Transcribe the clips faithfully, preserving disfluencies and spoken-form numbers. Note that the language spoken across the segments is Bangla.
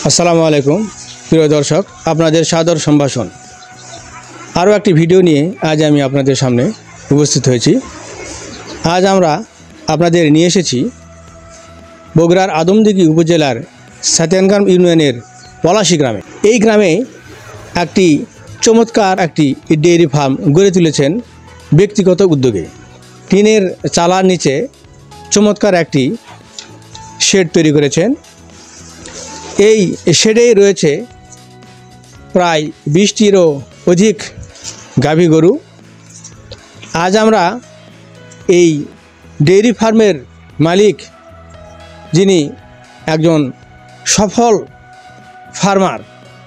আসসালামু আলাইকুম প্রিয় দর্শক, আপনাদের সাদর সম্ভাষণ। আরও একটি ভিডিও নিয়ে আজ আমি আপনাদের সামনে উপস্থিত হয়েছি। আজ আমরা আপনাদের নিয়ে এসেছি বগুড়ার আদমদীঘি উপজেলার সাতিয়ানগ্রাম ইউনিয়নের পলাশী গ্রামে। এই গ্রামে একটি চমৎকার একটি ডেয়ারি ফার্ম গড়ে তুলেছেন ব্যক্তিগত উদ্যোগে। টিনের চালার নিচে চমৎকার একটি শেড তৈরি করেছেন। এই শেডেই রয়েছে প্রায় বিশটিরও অধিক গাভী গরু। আজ আমরা এই ডেয়ারি ফার্মের মালিক, যিনি একজন সফল ফার্মার,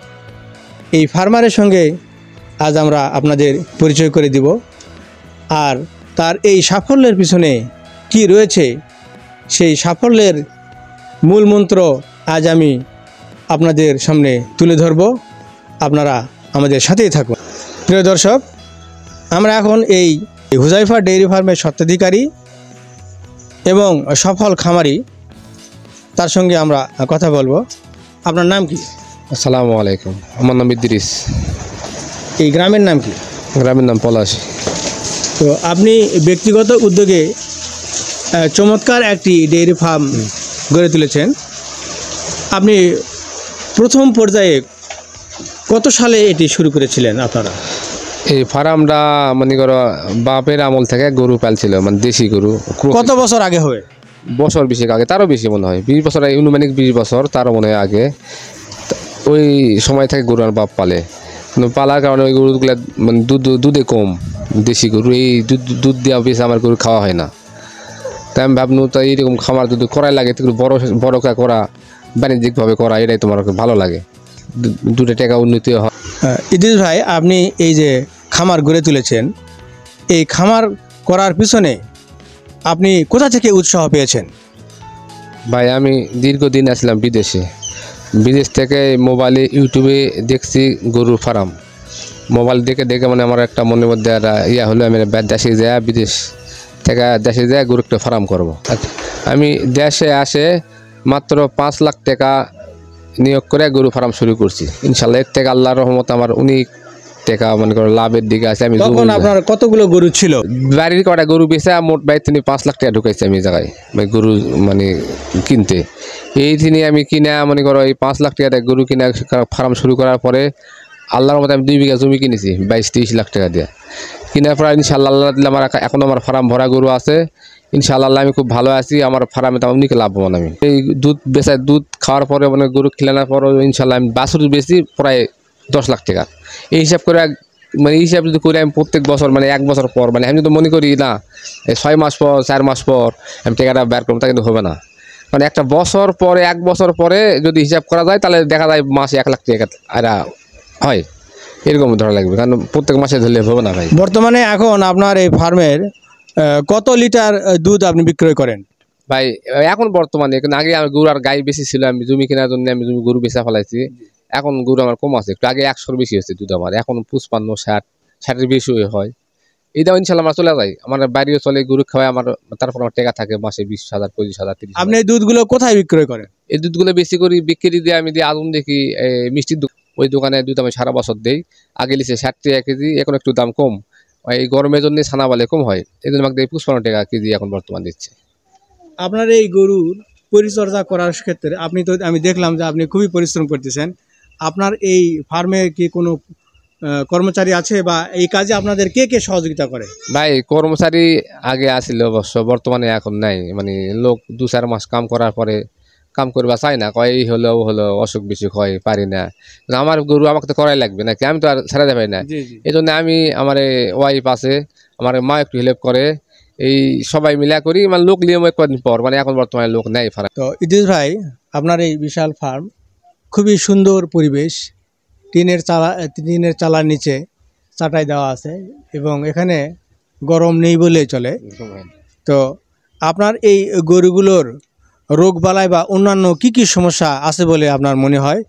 এই ফার্মারের সঙ্গে আজ আমরা আপনাদের পরিচয় করে দিব। আর তার এই সাফল্যের পিছনে কি রয়েছে, সেই সাফল্যের মূল মন্ত্র আজ আমি আপনাদের সামনে তুলে ধরব। আপনারা আমাদের সাথেই থাকুন। প্রিয় দর্শক, আমরা এখন এই হুজাইফা ডেয়ারি ফার্মের স্বত্বাধিকারী এবং সফল খামারি, তার সঙ্গে আমরা কথা বলবো। আপনার নাম কি? আসসালামু আলাইকুম, আমার নাম ইদ্রিস। এই গ্রামের নাম কি? গ্রামের নাম পলাশী। তো আপনি ব্যক্তিগত উদ্যোগে চমৎকার একটি ডেয়ারি ফার্ম গড়ে তুলেছেন। আপনি প্রথম পর্যায়ে কত সালে এটি শুরু করেছিলেন আপনারা? এই ফার্মটা মনে করো বাপের আমল থেকে গরু পালছিল, মানে দেশি গরু। কত বছর আগে হবে? বছর বিশেক আগে, তারও বেশি মনে হয়, বিশ বছর অনুমানিক বিশ বছর তারও মনে হয় আগে। ওই সময় থেকে গরু আর বাপ পালে, কিন্তু পালার কারণে ওই গরুগুলো মানে দুধ দুধে কম, দেশি গরু এই দুধ দুধ দেওয়া বেশি আমার গরু খাওয়া হয় না। তাই আমি ভাবনু তো এইরকম খামার যদি করাই লাগে, একটু বড় বড় করা, বাণিজ্যিকভাবে করা, এটাই তোমার ভালো লাগে, দুটো টাকা উন্নতি হয়। ইদ্রিস ভাই, আপনি এই যে খামার গড়ে তুলেছেন, এই খামার করার পিছনে আপনি কোথা থেকে উৎসাহ পেয়েছেন? ভাই আমি দীর্ঘদিন আসলাম বিদেশে, বিদেশ থেকে মোবাইলে ইউটিউবে দেখছি গরুর ফার্ম। মোবাইল দেখে দেখে মানে আমার একটা মনের মধ্যে একটা ইয়া হলো, আমি দেশে যায়, বিদেশ থেকে দেশে যায় গরু একটা ফার্ম করবো। আমি দেশে আসে মাত্র পাঁচ লাখ টাকা নিয়োগ করে গরু ফার্ম শুরু করছি। ইনশাল্লাহ এর থেকে আল্লাহর রহমত আমার অনেক টাকা মনে করো লাভের দিকে আছে। আমি তখন আপনার কতগুলো গরু ছিল? বাড়ির কটা গরু বেচে মোট বাড়ি তিনি পাঁচ লাখ টাকা ঢুকাইছি আমি জায়গায় গরু মানে কিনতে। এই তিনি আমি কিনা মনে করো এই পাঁচ লাখ টাকা গরু কিনা ফার্ম শুরু করার পরে আল্লাহর মতো আমি দুই বিঘা জমি কিনেছি বাইশ তেইশ লাখ টাকা দিয়ে। কিনার পর ইনশাল্লাহ আল্লাহ দিলে আমার এখন আমার ফার্ম ভরা গরু আছে। ইনশাআল্লাহ আমি খুব ভালো আছি, আমার ফার্মে তো অনেক লাভবান। আমি এই দুধ বেচায় দুধ খাওয়ার পরে মানে গরু খেলানোর পরে ইনশাল্লাহ আমি বাছুর বেশি প্রায় দশ লাখ টাকা। এই হিসাব করে মানে এই হিসাব যদি করি আমি প্রত্যেক বছর মানে এক বছর পর মানে আমি যদি মনে করি না এই ছয় মাস পর চার মাস পর আমি টাকাটা বের করবো, তা কিন্তু হবে না। মানে একটা বছর পরে এক বছর পরে যদি হিসাব করা যায় তাহলে দেখা যায় মাসে এক লাখ টাকা এরা হয়, এরকম ধরা লাগবে, কারণ প্রত্যেক মাসে ধরলে হবে না ভাই। বর্তমানে এখন আপনার এই ফার্মের কত লিটার দুধ আপনি বিক্রয় করেন? ভাই এখন বর্তমানে, কিন্তু আগে আমার গরু আর গাই বেশি ছিল, আমি জমি কেনার জন্য আমি জমি গরু বেচা ফেলাইছি। এখন গরু আমার কম আছে, একটু আগে একশোর বেশি হচ্ছে দুধ আমার, এখন পঁচপান্ন ষাট ষাটের বেশি হয়। এইটাও ইনশাল্লাহ আমার চলে যায়, আমার বাড়িও চলে, গরু খাওয়াই আমার, তারপর আমার টাকা থাকে মাসে বিশ হাজার পঁচিশ হাজার তিরিশ। আপনি এই দুধগুলো কোথায় বিক্রয় করেন? এই দুধগুলো বেশি করি বিক্রি দিয়ে আমি দিই আদমদীঘি মিষ্টির দোকান, ওই দোকানে দুধ আমি সারা বছর দিই। আগে লিখে ষাট টাকা কেজি, এখন একটু দাম কম, এই গরমের জন্য ছানা বালে কম হয়, এই জন্য আমাকে পঁচপান্ন টাকা কেজি এখন বর্তমান দিচ্ছে। আপনার এই গরুর পরিচর্যা করার ক্ষেত্রে আপনি তো আমি দেখলাম যে আপনি খুবই পরিশ্রম করতেছেন। আপনার এই ফার্মে কি কোনো কর্মচারী আছে, বা এই কাজে আপনাদের কে কে সহযোগিতা করে? ভাই কর্মচারী আগে আসছিল অবশ্য, বর্তমানে এখন নাই। মানে লোক দু চার মাস কাম করার পরে কাম করবা চায় না, কয় এই হলো হলো অসুখ বিসুখ হয়, পারি না। আমার গরু আমাকে তো করাই লাগবে নাকি, আমি তো আর ছেড়ে দেবে না। এই জন্য আমি আমার ওয়াইফ আছে, আমার মা একটু হেল্প করে, এই সবাই মিলা করি, মানে লোক নিয়ম কদিন পর, মানে এখন বর্তমানে লোক নেই ফার্ম। তো ইদ্রিস ভাই, আপনার এই বিশাল ফার্ম, খুবই সুন্দর পরিবেশ, টিনের চালা টিনের চালার নিচে চাটাই দেওয়া আছে এবং এখানে গরম নেই বলে চলে। তো আপনার এই গরুগুলোর রোগবালাই বা অন্যান্য কি কি সমস্যা আছে বলে আপনার মনে হয়?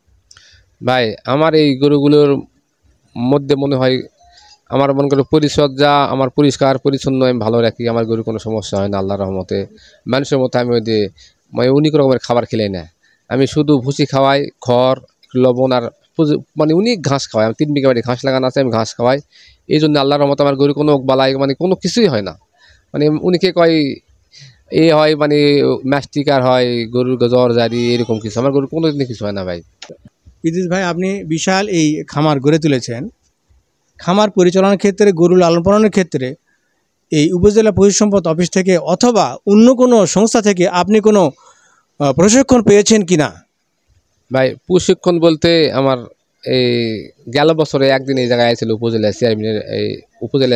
ভাই আমার এই গরুগুলোর মধ্যে মনে হয় আমার মনে করি পরিচর্যা, আমার পরিষ্কার পরিচ্ছন্ন আমি ভালো রাখি, আমার গরু কোনো সমস্যা হয় না আল্লাহর রহমতে। মানুষের মতো আমি ওই যে মানে অনেক রকমের খাবার খেলাই না, আমি শুধু ভুসি খাওয়াই, খড়, লবণ আর মানে অনেক ঘাস খাওয়াই। আমি তিন বিঘা বাড়ি ঘাস লাগানো আছে, আমি ঘাস খাওয়াই। এই জন্য আল্লাহর রহমতে আমার গরু কোনো বালাই মানে কোনো কিছুই হয় না। মানে উনিকে কয় এ হয় মানে ম্যাস্টিকার হয়, গরুর জ্বর জারি এরকম কিছু, আমার গরুর কোনো দিন কিছু হয় না ভাই। ইদ্রিস ভাই, আপনি বিশাল এই খামার গড়ে তুলেছেন। খামার পরিচালনার ক্ষেত্রে, গরু লালন পালনের ক্ষেত্রে এই উপজেলা পশু সম্পদ অফিস থেকে অথবা অন্য কোনো সংস্থা থেকে আপনি কোনো প্রশিক্ষণ পেয়েছেন কি না? ভাই প্রশিক্ষণ বলতে আমার এই গেল বছরে একদিন এই জায়গায় আইছিল উপজেলা চেয়ারম্যানের, এই উপজেলা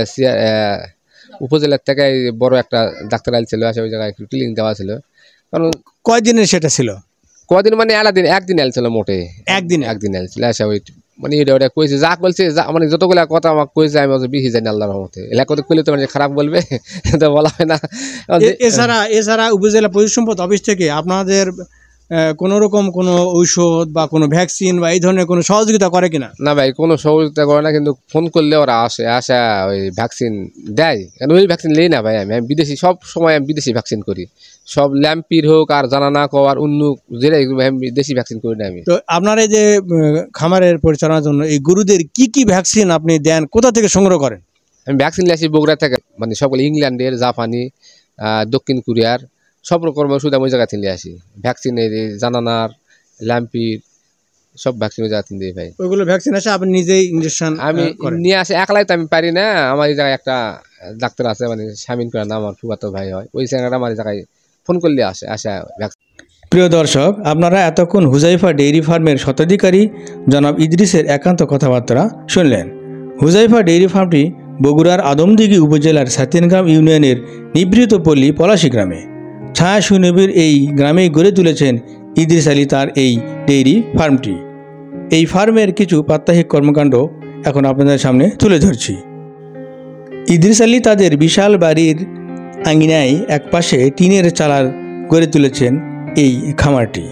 উপজেলার থেকে বড় একটা ডাক্তার আইছিল, আসে ওই জায়গায় একটু ক্লিনিক দেওয়া ছিল। কারণ কয়দিনের সেটা ছিল? কদিন মানে আলাদিন একদিন আইছিল, মোটে একদিন একদিন আইছিল। আসে ওই মানে এটা ওটা কইছে, যা বলছে যা মানে যতগুলা কথা আমাকে কইছে আমি বেশি জানি আল্লাহর রহমতে। এলাকা কথা কইলে তো মানে খারাপ বলবে, তো বলা হয় না। এছাড়া এছাড়া উপজেলা পশু সম্পদ অফিস থেকে আপনাদের কোনো রকম কোনো ঔষধ বা কোনো ভ্যাকসিন বা এই ধরনের কোনো সহযোগিতা করে কিনা? না ভাই, কোনো সহযোগিতা করে না, কিন্তু ফোন করলে ওরা আসে, আসা ওই ভ্যাকসিন দেয়। কেন ওই ভ্যাকসিন নেই না ভাই, আমি আমি বিদেশি সব সময় আমি বিদেশি ভ্যাকসিন করি, সব ল্যাম্পির হোক আর জানা না কর অন্য যেটাই আমি দেশি ভ্যাকসিন করি না আমি। তো আপনার এই যে খামারের পরিচালনার জন্য এই গরুদের কি কি ভ্যাকসিন আপনি দেন, কোথা থেকে সংগ্রহ করেন? আমি ভ্যাকসিন নিয়ে আসি বগুড়া থেকে, মানে সকলে ইংল্যান্ডের, জাপানি, দক্ষিণ কোরিয়ার সব রকম ওষুধ আমি ওই জায়গা থেকে নিয়ে আসি। ভ্যাকসিনের জানানার, ল্যাম্পির সব ভ্যাকসিন ওই জায়গা থেকে দিই ভাই। ওইগুলো ভ্যাকসিন আসে আপনি নিজেই ইঞ্জেকশন আমি নিয়ে আসি, একলাই তো আমি পারি না। আমার এই জায়গায় একটা ডাক্তার আছে, মানে শামিন করে না, আমার ফুফাতো ভাই হয়, ওই জায়গাটা আমার জায়গায় ফোন করলে আসে আসা ভ্যাকসিন। প্রিয় দর্শক, আপনারা এতক্ষণ হুজাইফা ডেইরি ফার্মের স্বত্বাধিকারী জনাব ইদ্রিসের একান্ত কথাবার্তা শুনলেন। হুজাইফা ডেইরি ফার্মটি বগুড়ার আদমদিঘি উপজেলার সাতিয়ানগ্রাম ইউনিয়নের নিভৃত পল্লী পলাশী গ্রামে ছায়া সুনিবিড় এই গ্রামেই গড়ে তুলেছেন ইদ্রিস আলী তার এই ডেইরি ফার্মটি। এই ফার্মের কিছু প্রাত্যহিক কর্মকাণ্ড এখন আপনাদের সামনে তুলে ধরছি। ইদ্রিস আলী তাদের বিশাল বাড়ির আঙিনায় একপাশে টিনের চালার গড়ে তুলেছেন এই খামারটি।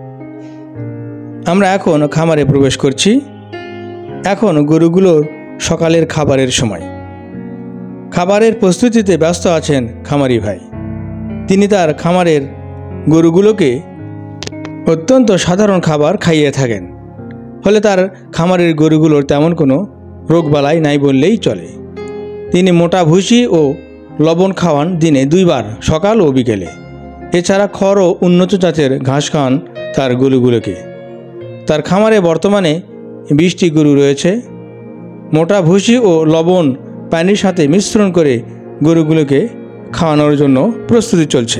আমরা এখন খামারে প্রবেশ করছি। এখন গরুগুলোর সকালের খাবারের সময়। খাবারের প্রস্তুতিতে ব্যস্ত আছেন খামারি ভাই। তিনি তার খামারের গরুগুলোকে অত্যন্ত সাধারণ খাবার খাইয়ে থাকেন, ফলে তার খামারের গরুগুলোর তেমন কোনো রোগবালাই নাই বললেই চলে। তিনি মোটা ভুসি ও লবণ খাওয়ান দিনে দুইবার, সকাল ও বিকেলে। এছাড়া খড় ও উন্নত জাতের ঘাস খাওয়ান তার গরুগুলোকে। তার খামারে বর্তমানে বিশটি গরু রয়েছে। মোটা ভুসি ও লবণ পানির সাথে মিশ্রণ করে গরুগুলোকে খাওয়ানোর জন্য প্রস্তুতি চলছে।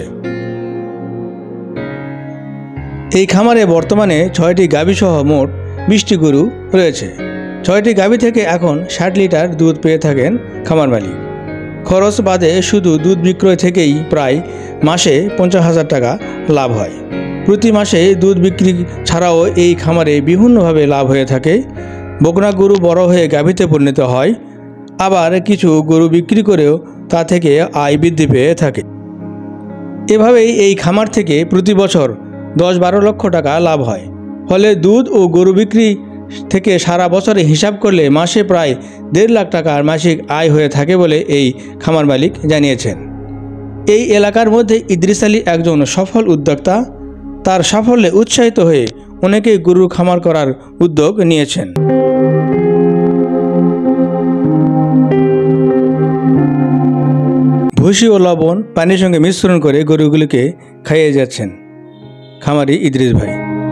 এই খামারে বর্তমানে ছয়টি গাভীসহ মোট বিশটি গরু রয়েছে। ছয়টি গাভী থেকে এখন ষাট লিটার দুধ পেয়ে থাকেন খামার মালিক। খরচ বাদে শুধু দুধ বিক্রয় থেকেই প্রায় মাসে পঞ্চাশ হাজার টাকা লাভ হয়। প্রতি মাসে দুধ বিক্রি ছাড়াও এই খামারে বিভিন্নভাবে লাভ হয়ে থাকে। বকনা গরু বড় হয়ে গাভীতে পরিণত হয়, আবার কিছু গরু বিক্রি করেও তা থেকে আয় বৃদ্ধি পেয়ে থাকে। এভাবেই এই খামার থেকে প্রতি বছর দশ বারো লক্ষ টাকা লাভ হয়। ফলে দুধ ও গরু বিক্রি থেকে সারা বছরে হিসাব করলে মাসে প্রায় দেড় লাখ টাকার মাসিক আয় হয়ে থাকে বলে এই খামার মালিক জানিয়েছেন। এই এলাকার মধ্যে ইদ্রিস আলী একজন সফল উদ্যোক্তা। তার সাফল্যে উৎসাহিত হয়ে অনেকেই গরুর খামার করার উদ্যোগ নিয়েছেন। ভুসি ও লবণ পানির সঙ্গে মিশ্রণ করে গরুগুলিকে খাইয়ে যাচ্ছেন খামারি ইদ্রিস ভাই।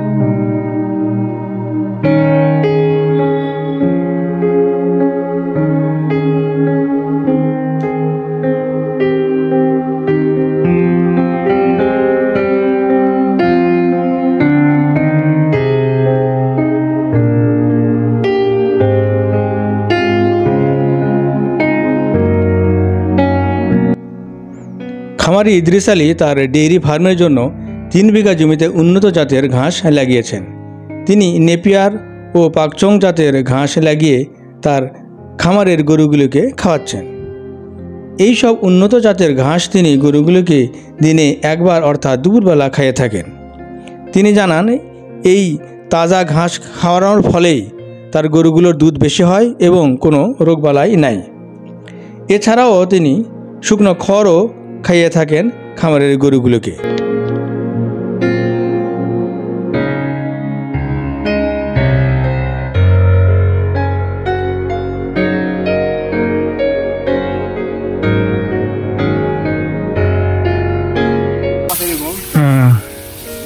খামারি ইদ্রিস আলী তার ডেইরি ফার্মের জন্য তিন বিঘা জমিতে উন্নত জাতের ঘাস লাগিয়েছেন। তিনি নেপিয়ার ও পাকচং জাতের ঘাস লাগিয়ে তার খামারের গরুগুলোকে খাওয়াচ্ছেন। এই সব উন্নত জাতের ঘাস তিনি গরুগুলোকে দিনে একবার অর্থাৎ দুপুরবেলা খাইয়ে থাকেন। তিনি জানান, এই তাজা ঘাস খাওয়ানোর ফলেই তার গরুগুলোর দুধ বেশি হয় এবং কোনো রোগবালাই নাই। এছাড়াও তিনি শুকনো খড়ও খাইয়ে থাকেন খামারের গরুগুলোকে।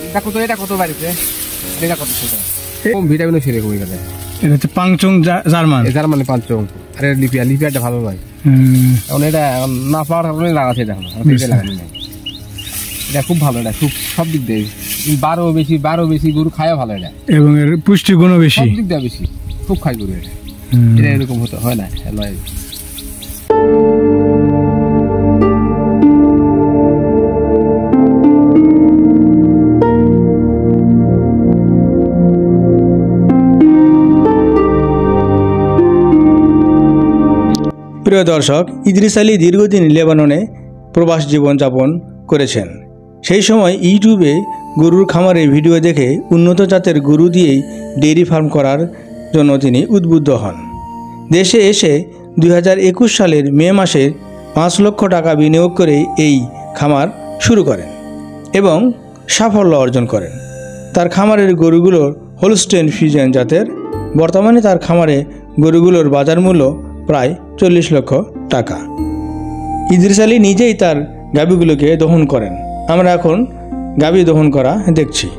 দেখো তো এটা কত বাড়িতে, এটা কত ছোট, কম ভিটামিনও সেরে কমে গেলে। এটা হচ্ছে পাংচং জার্মান, জার্মানি পাঁচচং। আরে লিপিয়া, লিপিয়াটা ভালো ভাই। এখন এটা না পাওয়ার কারণে লাগাচ্ছে, দেখো লাগানো নাই। এটা খুব ভালো, এটা খুব সব দিক দিয়ে বারো বেশি, বারো বেশি গরু খায়ও ভালো এটা, এবং এর পুষ্টিগুণও বেশি, সব দিক দিয়ে বেশি, খুব খায় গরু এটা। এটা এরকম হতে হয় না নয়। প্রিয় দর্শক, ইদ্রিস আলী দীর্ঘদিন লেবাননে প্রবাস জীবনযাপন করেছেন। সেই সময় ইউটিউবে গরুর খামারের ভিডিও দেখে উন্নত জাতের গরু দিয়েই ডেইরি ফার্ম করার জন্য তিনি উদ্বুদ্ধ হন। দেশে এসে দুই হাজার একুশ সালের মে মাসে পাঁচ লক্ষ টাকা বিনিয়োগ করে এই খামার শুরু করেন এবং সাফল্য অর্জন করেন। তার খামারের গরুগুলোর হোলস্টেইন ফ্রিজিয়ান জাতের। বর্তমানে তার খামারে গরুগুলোর বাজার মূল্য প্রায় চল্লিশ লক্ষ টাকা। ইদ্রিস আলী নিজেই তার গাভীগুলোকে দহন করেন। আমরা এখন গাভী দহন করা দেখছি।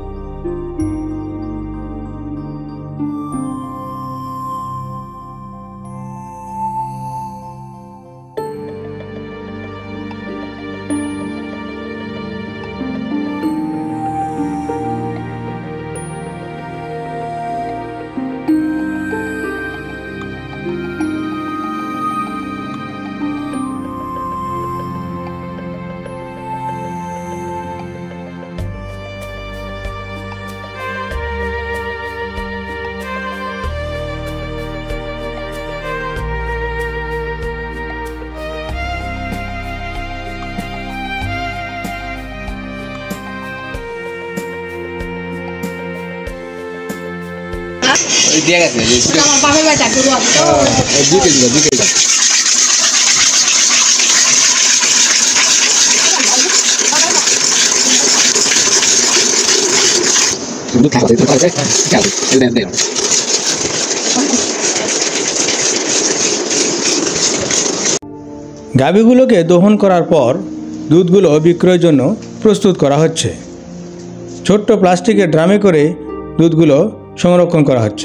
দিয়ে গেছে আমার বাপের বাড়ি গরু আছে তো দুই কেজি দুই কেজি গাভীগুলোকে দহন করার পর দুধগুলো বিক্রয়ের জন্য প্রস্তুত করা হচ্ছে। ছোট্ট প্লাস্টিকের ড্রামে করে দুধগুলো সংরক্ষণ করা হচ্ছে।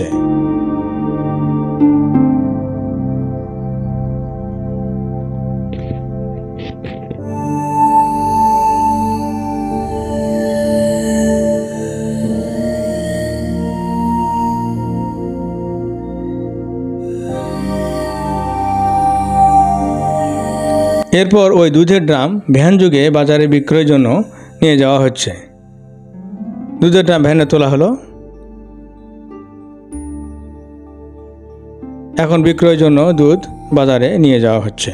এরপর ওই দুধের ড্রাম ভ্যানযোগে বাজারে বিক্রয়ের জন্য নিয়ে যাওয়া হচ্ছে। দুধের ড্রাম ভ্যানে তোলা হলো। এখন বিক্রয়ের জন্য দুধ বাজারে নিয়ে যাওয়া হচ্ছে।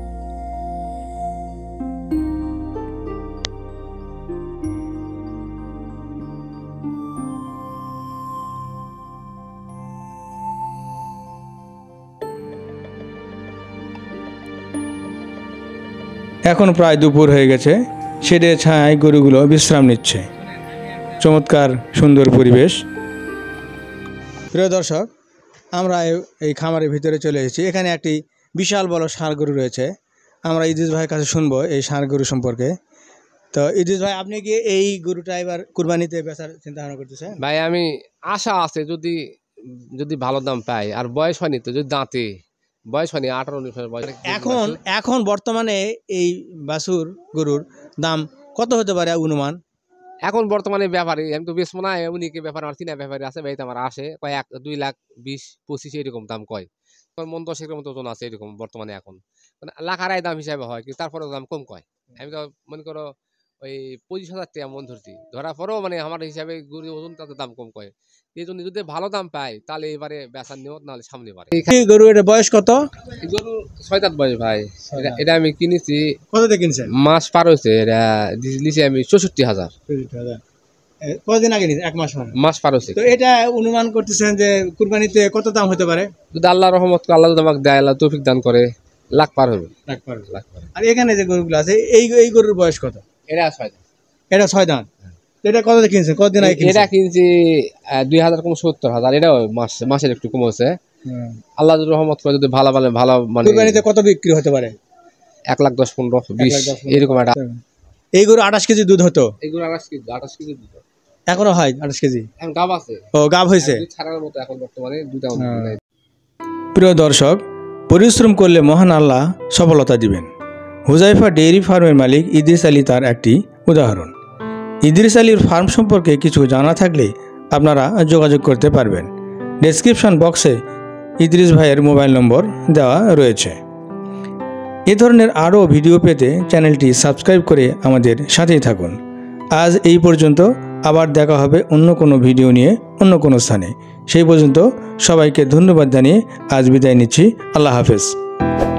এখন প্রায় দুপুর হয়ে গেছে। শেডের ছায়ায় গরুগুলো বিশ্রাম নিচ্ছে। চমৎকার সুন্দর পরিবেশ। প্রিয় দর্শক, আমরা এই খামারের ভিতরে চলে এসেছি। এখানে একটি বিশাল বড় ষাঁড় গরু রয়েছে। আমরা ইদ্রিস ভাইয়ের কাছে শুনবো এই ষাঁড় গরু সম্পর্কে। তো ইদ্রিস ভাই, আপনি কি এই গরুটা এবার কুরবানিতে বেচার চিন্তা ভাবনা করতেছেন? ভাই আমি আশা আছে, যদি যদি ভালো দাম পাই। আর বয়স হয়নি তো, যদি দাঁতে বয়স হয়নি, আঠারো উনিশ বয়স। এখন এখন বর্তমানে এই বাছুর গরুর দাম কত হতে পারে অনুমান? এখন বর্তমানে ব্যাপারে আমি তো বেশ মনে হয় উনিকে ব্যাপার আমার চিনা ব্যাপারে আছে, ভাই আমার আসে কয় এক দুই লাখ বিশ পঁচিশ এরকম দাম কয়। মন দশের মতো ওজন আছে এরকম বর্তমানে। এখন মানে লাখ আড়াই দাম হিসাবে হয়, কিন্তু তারপরে দাম কম কয়। আমি তো মনে করো ওই পঁচিশ হাজার টাকা মন ধরছি, ধরার পরেও মানে আমার হিসাবে গরুর ওজন তাতে দাম কম কয়। এই জন্য যদি ভালো দাম পাই তাহলে এবারে বেচার নিয়ত, নাহলে সামনে বারে। গরু এটা বয়স কত? গরু ছয় দাঁত বয়স ভাই। এটা আমি কিনেছি, কত দিয়ে কিনছেন? মাস পার হয়েছে, এটা নিয়েছি আমি চৌষট্টি হাজার। কতদিন আগে নিয়েছেন? এক মাস মাস পার হয়েছে। তো এটা অনুমান করতেছেন যে কুরবানিতে কত দাম হতে পারে? যদি আল্লাহ রহমত করে, আল্লাহ যদি আমাকে দেয়, আল্লাহ তৌফিক দান করে, লাখ পার হবে। লাখ পার লাখ পার। আর এখানে যে গরুগুলো আছে, এই এই গরুর বয়স কত? এটা ছয় দাঁত। এটা ছয় দাঁত। এটা কত দিয়ে কিনছেন? কতদিন আগে কিনছেন? এটা কিনছি দুই হাজার কম সত্তর হাজার। এটা মাস মাসের একটু কম হচ্ছে। আল্লাহ যদি রহমত করে, যদি ভালো ভালো ভালো মানে কুরবানিতে কত বিক্রি হতে পারে? এক লাখ দশ পনেরো বিশ এরকম একটা। এই গরু আঠাশ কেজি দুধ হতো, এই গরু আঠাশ কেজি আঠাশ কেজি দুধ হয়। এখনো হয় আঠাশ কেজি? এখন গাব আছে, ও গাব হয়েছে। দুধ ছাড়ার মতো এখন বর্তমানে দুধ এমন হ্যাঁ। নাই। প্রিয় দর্শক, পরিশ্রম করলে মহান আল্লাহ সফলতা দিবেন। হুজাইফা ডেইরি ফার্মের মালিক ইদ্রিস আলী তার একটি উদাহরণ। ইদ্রিস আলীর ফার্ম সম্পর্কে কিছু জানা থাকলে আপনারা যোগাযোগ করতে পারবেন। ডেসক্রিপশন বক্সে ইদ্রিস ভাইয়ের মোবাইল নম্বর দেওয়া রয়েছে। এ ধরনের আরও ভিডিও পেতে চ্যানেলটি সাবস্ক্রাইব করে আমাদের সাথেই থাকুন। আজ এই পর্যন্ত, আবার দেখা হবে অন্য কোনো ভিডিও নিয়ে অন্য কোনো স্থানে। সেই পর্যন্ত সবাইকে ধন্যবাদ জানিয়ে আজ বিদায় নিচ্ছি। আল্লাহ হাফেজ।